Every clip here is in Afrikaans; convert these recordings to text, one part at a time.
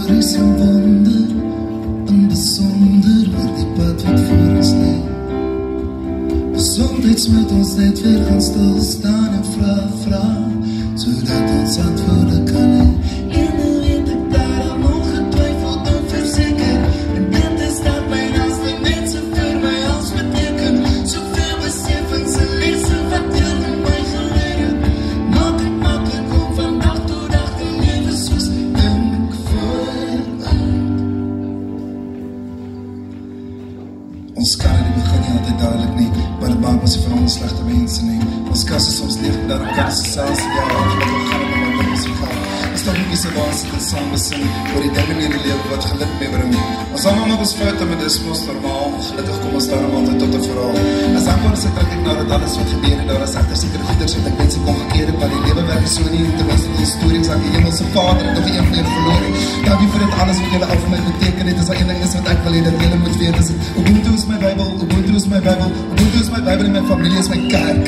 stories en wonder, en besonder oor die pad wat voor ons lê. Soms moet ons net weer gaan stilstaan en vra, sodat ons antwoorde kan hê. En nou weet ek daarom ongetwyfeld en verseker, en dit is dat my naaste mense vir my als beteken, soveel beseffings en lesse wat deel in my geleer het. Maak het maklik om van dag tot dag te lewe soos dink vooruit. Ons kan in die begin nie altyd duidelik nie, maar het maak ons van ons slegte mense nie. Ons kas is soms leeg en daarom kan ons selfs ja, gelukkig gaan en wat ons gaan. Ons toch nie so waar sit en saam besing oor die dinge in die lewe wat geluk meebring. Ons allemaal maak ons foute, maar dis mos normaal. Gelukkig kom ons daarom altyd tot 'n verhaal. As dankbaar is ek dat ek nou dat alles wat gebeur en daar is agter sekere goeders wat ek mense kon gekeer het, maar die lewe werk so nie, ten minste die stories aan die hemelse Vader en nog een van julle verloor het. Dankie vir dit alles wat julle al vir my beteken het. As daar een ding is wat ek wil hê dat julle moet weet, is het Ubuntu is my Bybel, Ubuntu is my Bybel, Ubuntu is my Bybel en my familie is my kerk.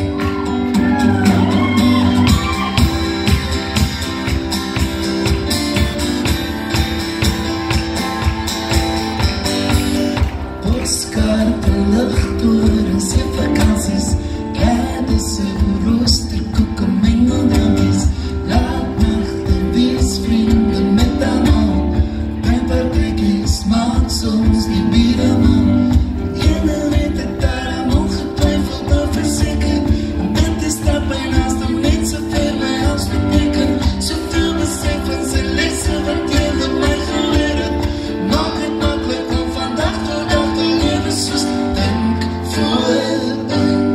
Skarpe luchttorens en vakanties, kleiderse rooster, koeken, mengeldrankies, laatnachten, wees vrienden met allemaal, pijnpartijkies, maak soms die bieren man. En dan weet ek daarom ongetwijfeld en verzeker, en dit is dat my naaste mense vir my als beteken, soveel beseffings en lessen wat julle my geleer het. Maak het maklik om van dag tot dag te lewe soos dink vooruit.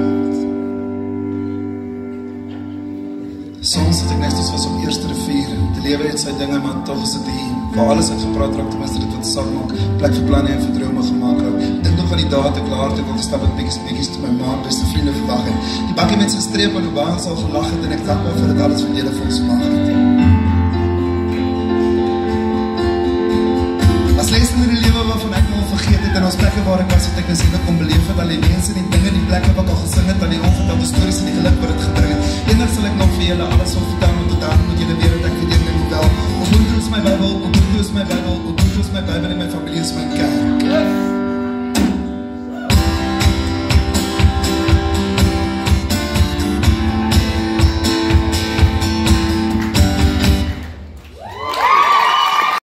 Soms het ek net soos was op eerste rivier. Die lewe het sy dinge, maar toch is het hier waar alles uitgepraat raak, tenminste dit wat sak maak, plek vir planne en vir drome gemaakt hou. Dink nog aan die daad ek laat ek al gestap het bekkies toe my maak, beste vriende verwag het. Die bakkie met sy streep en hoe baie ons al gelag het en ek dankbaar vir dit alles wat julle vir ons gemaakt het. As lees in die lewe waarvan ek nou al vergeet het, en ons plekke waar ek was het ek nou kon beleef het, al die mense en die dinge, die plekke wat al gesing het, al die onvertelde stories en die geluk wat het gebring het. Eendag sal ek nog vir julle alles op vertel, want tot daarom moet julle weet dat ek weet julle nie wel. Ubuntu is my Bybel, Ubuntu is my Bybel, Ubuntu is my Bybel en my familie is my kerk.